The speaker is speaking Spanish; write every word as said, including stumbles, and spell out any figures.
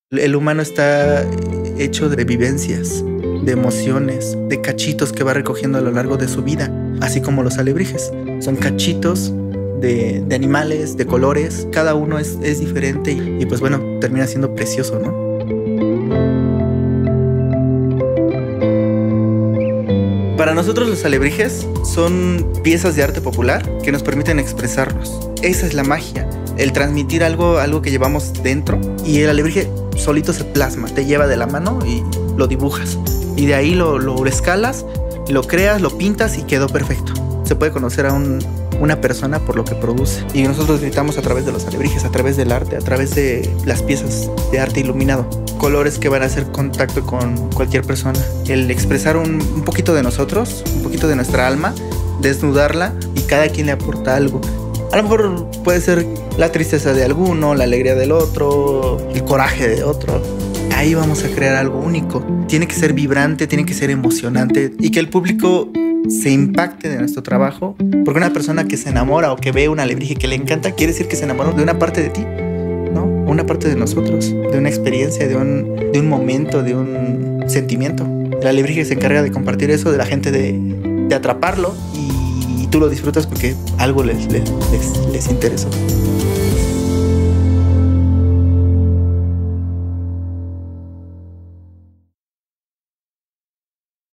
El humano está hecho de vivencias, de emociones, de cachitos que va recogiendo a lo largo de su vida, así como los alebrijes. Son cachitos de, de animales, de colores, cada uno es, es diferente y, y pues bueno, termina siendo precioso, ¿no? Para nosotros los alebrijes son piezas de arte popular que nos permiten expresarnos. Esa es la magia, el transmitir algo, algo que llevamos dentro, y el alebrije solito se plasma, te lleva de la mano y lo dibujas. Y de ahí lo, lo escalas, lo creas, lo pintas y quedó perfecto. Se puede conocer a un, una persona por lo que produce. Y nosotros gritamos a través de los alebrijes, a través del arte, a través de las piezas de arte iluminado. Colores que van a hacer contacto con cualquier persona. El expresar un, un poquito de nosotros, un poquito de nuestra alma, desnudarla y cada quien le aporta algo. A lo mejor puede ser la tristeza de alguno, la alegría del otro, el coraje de otro. Ahí vamos a crear algo único. Tiene que ser vibrante, tiene que ser emocionante y que el público se impacte de nuestro trabajo. Porque una persona que se enamora o que ve un alebrije que le encanta, quiere decir que se enamoró de una parte de ti, ¿no? Una parte de nosotros, de una experiencia, de un, de un momento, de un sentimiento. El alebrije se encarga de compartir eso, de la gente de, de atraparlo y tú lo disfrutas porque algo les, les, les, les interesó.